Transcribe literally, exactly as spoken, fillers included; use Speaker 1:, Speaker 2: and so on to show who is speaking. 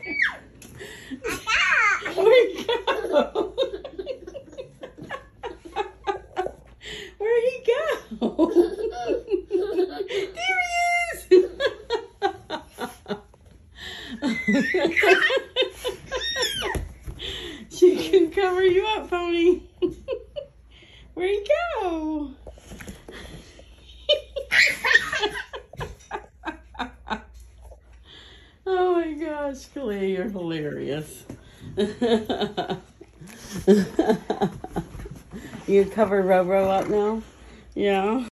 Speaker 1: Where'd he go? Where'd he go? There he is! She can cover you up, Pony. Where'd he go? Oh my gosh, Clay, you're hilarious. You cover Roro up now? Yeah.